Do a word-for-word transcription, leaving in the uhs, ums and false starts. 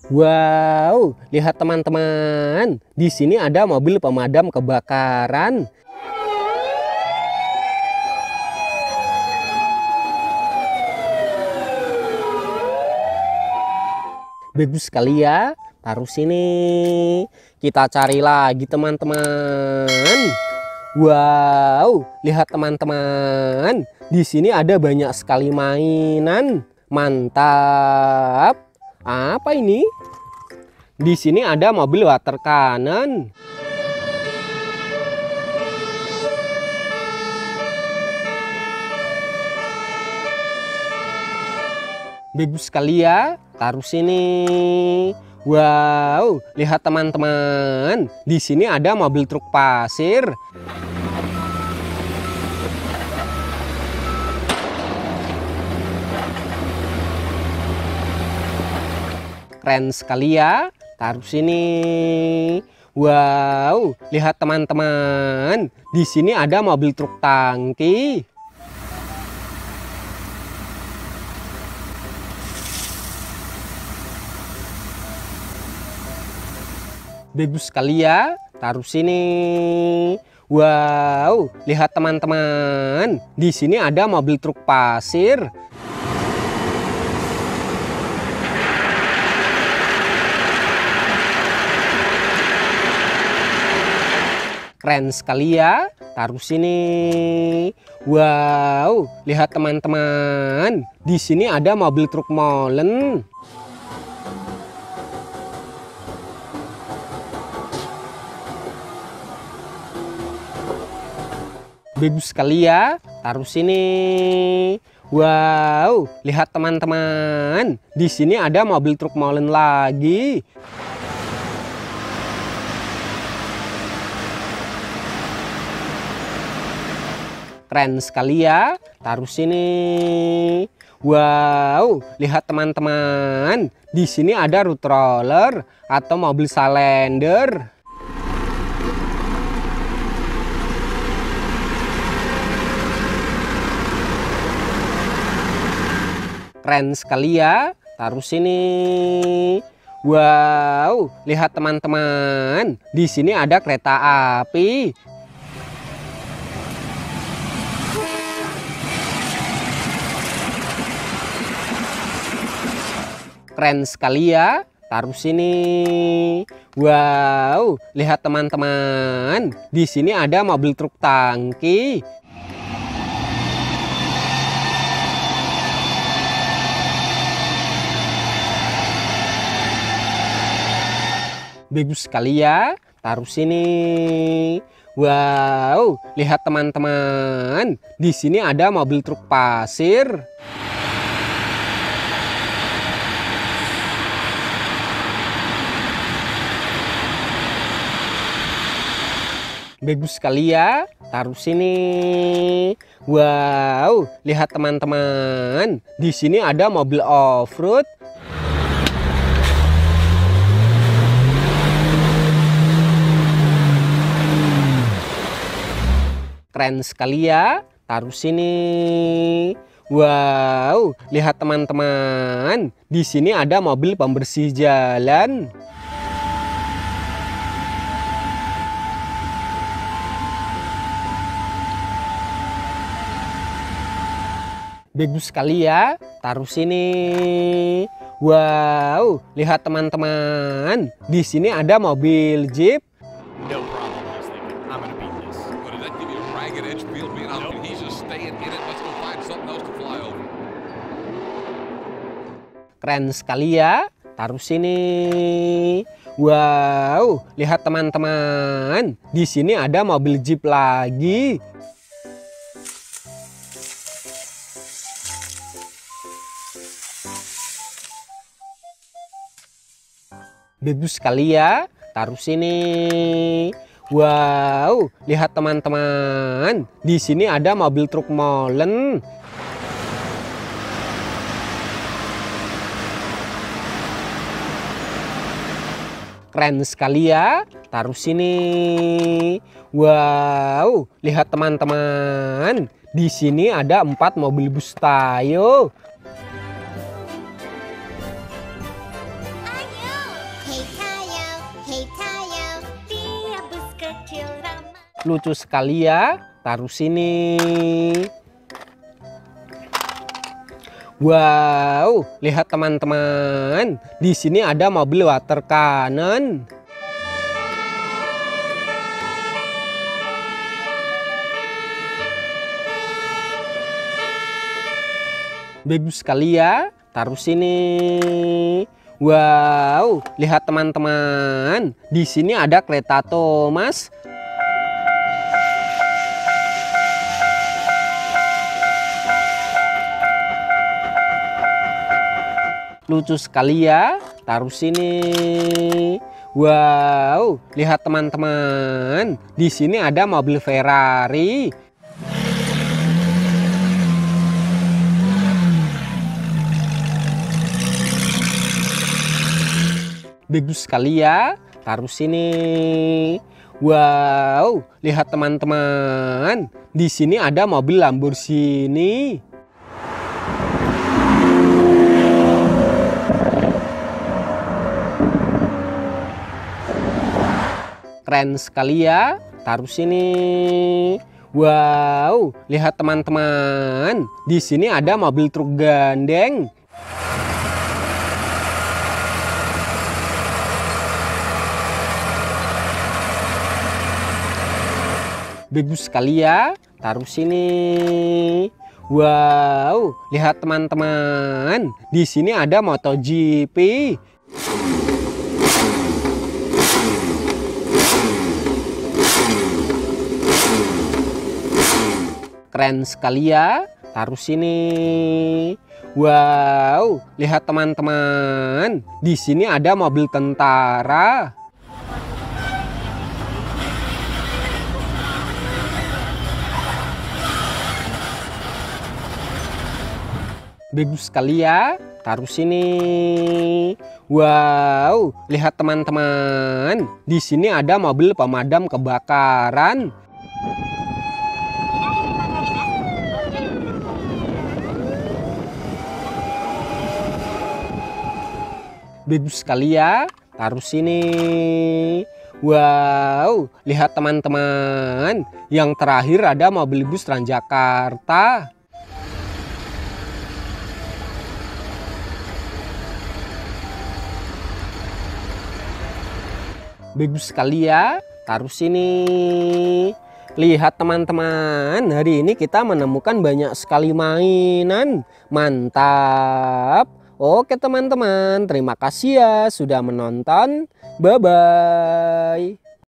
Wow, lihat teman-teman. Di sini ada mobil pemadam kebakaran. Bagus sekali ya. Taruh sini. Kita cari lagi teman-teman. Wow, lihat teman-teman. Di sini ada banyak sekali mainan. Mantap. Apa ini? Di sini ada mobil water cannon. Bagus sekali ya. Taruh sini. Wow, lihat teman-teman. Di sini ada mobil truk pasir. Keren sekali ya. Taruh sini. Wow, lihat teman-teman. Di sini ada mobil truk tangki. Bagus sekali ya. Taruh sini. Wow, lihat teman-teman. Di sini ada mobil truk pasir. Keren sekali ya. Taruh sini. Wow, lihat teman-teman. Di sini ada mobil truk molen. Bagus sekali ya. Taruh sini. Wow, lihat teman-teman. Di sini ada mobil truk molen lagi. Keren sekali ya. Taruh sini. Wow, lihat teman-teman. Di sini ada road roller atau mobil salender. Keren sekali ya. Taruh sini. Wow, lihat teman-teman. Di sini ada kereta api. Keren sekali ya. Taruh sini. Wow, lihat teman-teman. Di sini ada mobil truk tangki. Bagus sekali ya. Taruh sini. Wow, lihat teman-teman. Di sini ada mobil truk pasir. Bagus sekali ya. Taruh sini. Wow, lihat teman-teman. Di sini ada mobil off-road. Keren sekali ya. Taruh sini. Wow, lihat teman-teman. Di sini ada mobil pembersih jalan. Bagus sekali ya. Taruh sini. Wow, lihat teman-teman. Di sini ada mobil jeep. No problem, I was thinking. I'm gonna beat this. What, did that give you a ragged edge feel being out? Nope. He's just staying in it. Let's go find something else to fly over. Keren sekali ya. Taruh sini. Wow, lihat teman-teman. Di sini ada mobil jeep lagi. Bagus sekali ya. Taruh sini. Wow, lihat teman-teman. Di sini ada mobil truk molen. Keren sekali ya. Taruh sini. Wow, lihat teman-teman. Di sini ada empat mobil bus Tayo. Ayo, Lucu sekali ya, taruh sini. Wow, lihat teman-teman, di sini ada mobil water cannon. Bagus sekali ya, taruh sini. Wow, lihat teman-teman, di sini ada kereta Thomas. Lucu sekali ya, taruh sini. Wow, lihat teman-teman, di sini ada mobil Ferrari. Bagus sekali ya, taruh sini. Wow, lihat teman-teman, di sini ada mobil Lamborghini. Keren sekali ya, taruh sini. Wow, lihat teman-teman, di sini ada mobil truk gandeng. Bagus sekali ya, taruh sini. Wow, lihat teman-teman, di sini ada MotoGP. Keren sekali ya, taruh sini. Wow, lihat teman-teman, di sini ada mobil tentara. Bagus sekali ya, taruh sini. Wow, lihat teman-teman, di sini ada mobil pemadam kebakaran. Bagus sekali ya, taruh sini. Wow, lihat teman-teman, yang terakhir ada mobil bus Transjakarta. Bagus sekali ya, taruh sini. Lihat teman-teman, hari ini kita menemukan banyak sekali mainan. Mantap. Oke teman-teman, terima kasih ya sudah menonton. Bye-bye.